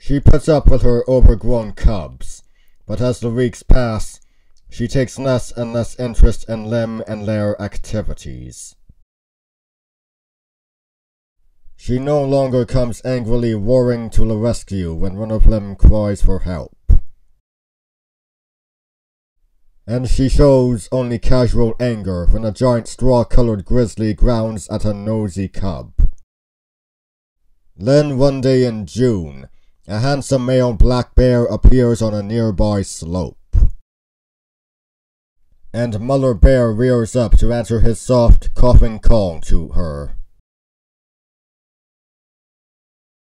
She puts up with her overgrown cubs, but as the weeks pass, she takes less and less interest in limb and lair activities. She no longer comes angrily roaring to the rescue when one of them cries for help. And she shows only casual anger when a giant straw-colored grizzly growls at a nosy cub. Then one day in June, a handsome male black bear appears on a nearby slope. And Mother Bear rears up to answer his soft, coughing call to her.